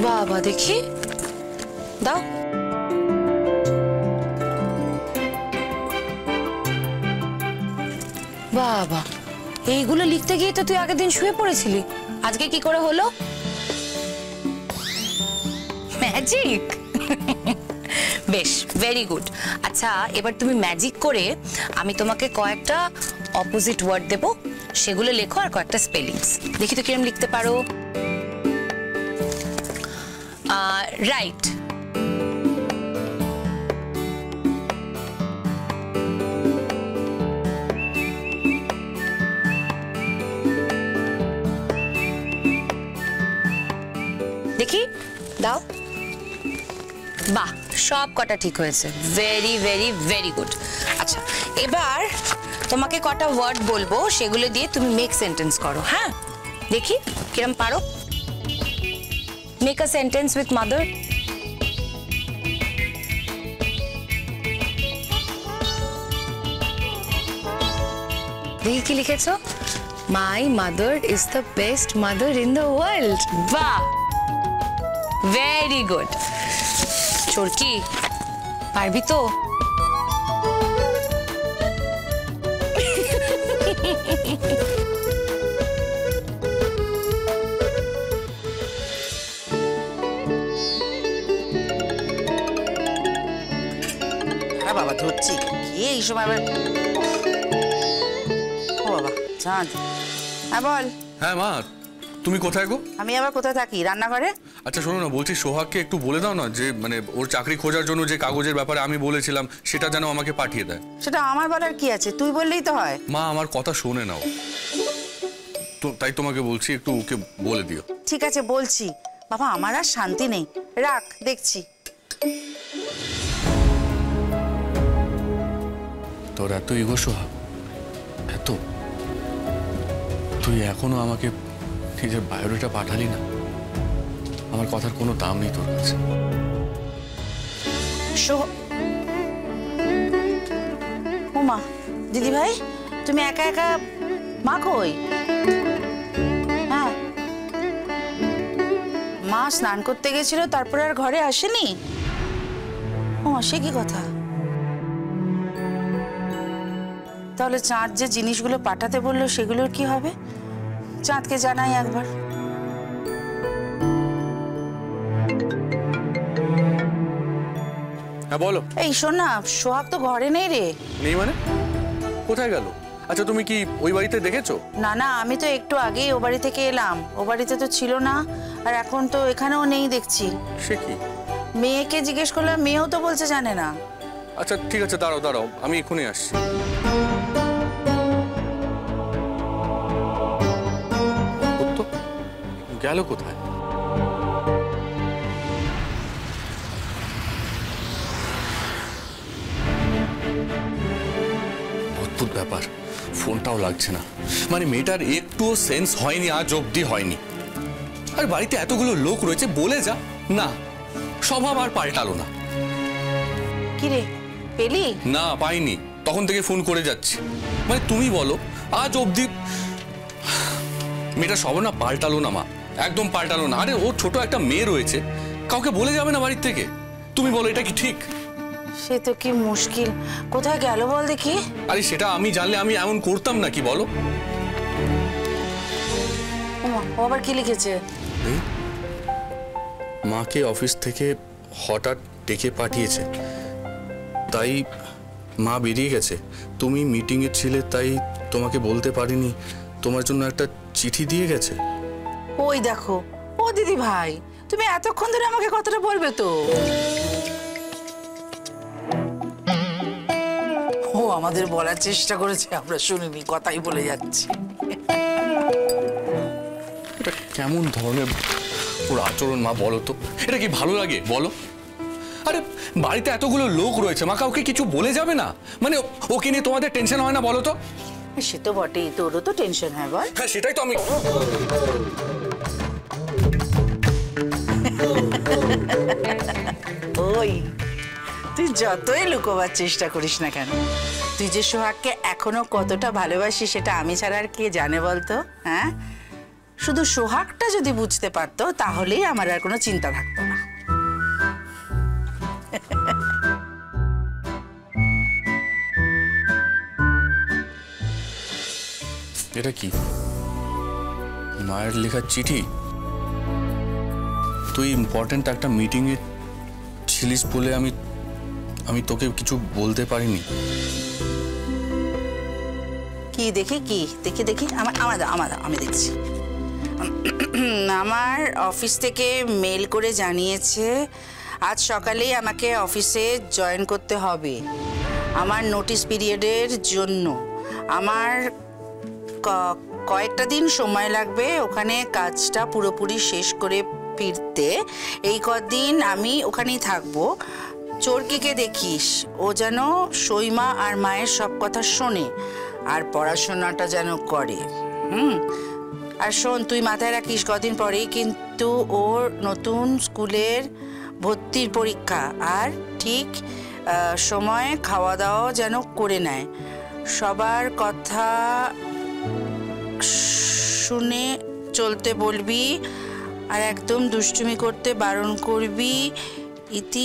বাবা দেখি দাও। বাবা এইগুলো লিখতে গিয়ে তো তুই আগের দিন শুয়ে পড়েছিলি, আজকে কি করে হলো? ম্যাজিক। বেশ, ভেরি গুড। আচ্ছা এবার তুমি ম্যাজিক করে আমি তোমাকে কয়েকটা অপোজিট ওয়ার্ড দেব, সেগুলো লেখো আর কয়েকটা স্পেলিংস। দেখি তো কিরম লিখতে পারো। রাইট, দেখি দাও। বাহ, সব কটা ঠিক হয়েছে। Very very very good. আচ্ছা এবার তোমাকে কটা ওয়ার্ড বলবো, সেগুলো দিয়ে তুমি মেক সেন্টেন্স করো। হ্যাঁ দেখি কিরম পারো। Make a sentence with mother. দেখি কি লিখেছো। My mother is the best mother in the world. বাহ, ভেরি গুড। চোরকি পারবি তো? হ্যাঁ বাবা ধরছি, কে এই সময় আবার? ও বাবা চাঁদ, হ্যাঁ বল। হ্যাঁ মা, তুমি কোথায় গো? আমি আবার কোথায় থাকি? রান্নাঘরে। আচ্ছা শোনো না, বলছি সোহাগকে একটু বলে দাও না যে মানে ওর চাকরি খোঁজার জন্য যে কাগজের ব্যাপারে আমি বলেছিলাম সেটা যেন আমাকে পাঠিয়ে দেয়। সেটা আমার বলার কি আছে, তুই বললেই তো হয়। মা আমার কথা শোনে নাও তো, তাই তোমাকে বলছি একটু ওকে বলে দিও। ঠিক আছে বলছি বাবা, আমার আর শান্তি নেই, রাখ দেখছি। তোর এত ইগো সোহাগ, এত? তুই এখনো আমাকে নিজের বায়োডাটা পাঠালি না? আমার কথার কোনো দাম নেই তোর কাছে। ও মা, দিদি ভাই তুমি একা একা? মা কই? হ্যাঁ মা স্নান করতে গেছিল, তারপরে আর ঘরে আসেনি। ও সে কি কথা? তাহলে চাঁদ যে জিনিসগুলো পাঠাতে বললো সেগুলোর কি হবে? চাঁদকে জানাই একবার। হ্যাঁ বলো। এই শোন না, সোহাগ তো ঘরে নেই রে। নেই মানে? কোথায় গেল? আচ্ছা তুমি কি ওই বাড়িতে দেখেছো? না না, আমি তো একটু আগেই ও বাড়ি থেকে এলাম, ও বাড়িতে তো ছিল না, আর এখন তো এখানেও নেই দেখছি। সে কি? মেয়েকে জিজ্ঞেস করলাম, মেয়েও তো বলছে জানে না। আচ্ছা ঠিক আছে, দাঁড়াও দাঁড়াও, আমি এক্ষুনি আসছি। গেল কোথায়? অদ্ভুত ব্যাপার, ফোনটাও লাগছে না। মানে মেয়েটার একটুও সেন্স হয়নি, আজ অব্দি হয়নি। আর বাড়িতে এতগুলো লোক রয়েছে, বলে যা না, স্বভাব আর পাল্টালো না। কি রে পেলি? না পাইনি, তখন থেকে ফোন করে যাচ্ছি। মানে তুমি বলো, আজ অব্দি মেয়েটা স্বভাব না পাল্টালো না মা, একদম পাল্টালো না। আরে ওর ছোট একটা মেয়ে রয়েছে, কাউকে বলে যাবে না বাড়ির থেকে? তুমি বলো এটা কি ঠিক? সে তো কি মুশকিল, কোথায় গেল বল দেখি। আরে সেটা আমি জানলে আমি এমন করতাম নাকি বলো? ও আবার কি লিখেছে? মাকে অফিস থেকে হঠাৎ ডেকে পাঠিয়েছে, তাই মা বেরিয়ে গেছে। তুমি মিটিংয়ে ছিলে তাই তোমাকে বলতে পারিনি, তোমার জন্য একটা চিঠি দিয়ে গেছে। ওই দেখো, ও দিদি ভাই তুমি এতক্ষণ ধরে আমাকে কথাটা বলবে তো? ও আমাদের বলার চেষ্টা করেছে, আমরা শুনিনি, কথাই বলে যাচ্ছি। এটা কেমন ধরনের ওর আচরণ মা বলো তো? এটা কি ভালো লাগে বলো? আরে বাড়িতে এতগুলো লোক রয়েছে, মা কাউকে কিছু বলে যাবে না? মানে ওকে নিয়ে তোমাদের টেনশন হয় না বলো তো? সে তো বটেই, তোরও তো টেনশন হয় বল। হ্যাঁ সেটাই তো আমি। ওই তুই যতই লুকোবার চেষ্টা করিস না কেন, তুই যে সোহাগকে এখনো কতটা ভালোবাসিস সেটা আমি ছাড়া আর কে জানে বলতো? হ্যাঁ শুধু সোহাগটা যদি বুঝতে পারতো তাহলেই আমার আর কোনো চিন্তা থাকতো না। এটা কি মায়ের লেখা চিঠি? তুই ইম্পর্টেন্ট একটা মিটিংয়ে ছিলিস বলে আমি তোকে কিছু বলতে পারিনি। কি দেখি কি দেখি দেখি আমি দেখছি। আমার অফিস থেকে মেল করে জানিয়েছে আজ সকালেই আমাকে অফিসে জয়েন করতে হবে আমার নোটিশ পিরিয়ডের জন্য। আমার কয়েকটা দিন সময় লাগবে ওখানে কাজটা পুরোপুরি শেষ করে ফিরতে। এই কদিন আমি ওখানেই থাকবো। চোরকিকে দেখিস, ও যেন সইমা আর মায়ের সব কথা শোনে আর পড়াশোনাটা যেন করে। আর শোন, তুই মাথায় রাখিস কদিন পরেই কিন্তু ওর নতুন স্কুলের ভর্তির পরীক্ষা। আর ঠিক সময়ে খাওয়া দাওয়া যেন করে নেয়। সবার কথা শুনে চলতে বলবি আর একদম দুষ্টুমি করতে বারণ করবি। ইতি।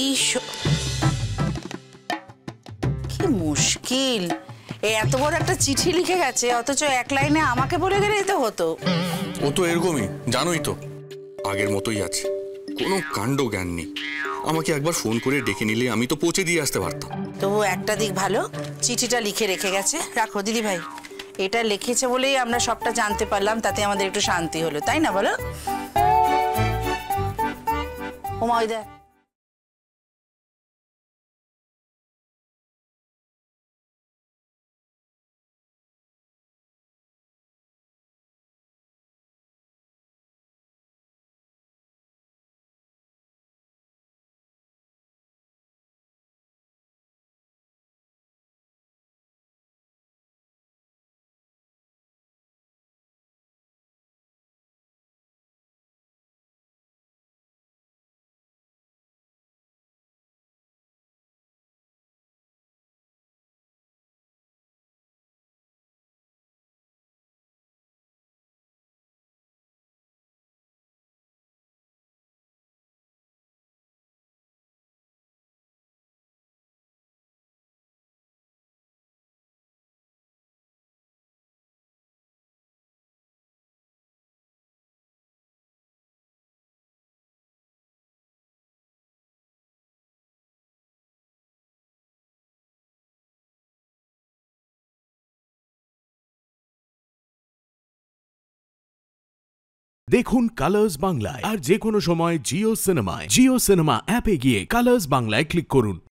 কি মুশকিল, এত বড় একটা চিঠি লিখে গেছে অথচ এক লাইনে আমাকে বলে গেলেই তো হতো। ও তো এরকমই, জানোই তো, আগের মতোই আছে, কোনো কাণ্ড জ্ঞান নেই। আমাকে একবার ফোন করে ডেকে নিলে আমি তো পৌঁছে দিয়ে আসতে পারতাম। তবু একটা দিক ভালো, চিঠিটা লিখে রেখে গেছে। রাখো দিদি ভাই, এটা লিখেছে বলেই আমরা সবটা জানতে পারলাম, তাতে আমাদের একটু শান্তি হলো, তাই না বলো? ওমা ওই দেখ। দেখুন কালার্স বাংলায় আর যে কোনো সময় জিও সিনেমায়। জিও সিনেমা অ্যাপে গিয়ে কালার্স বাংলায় ক্লিক করুন।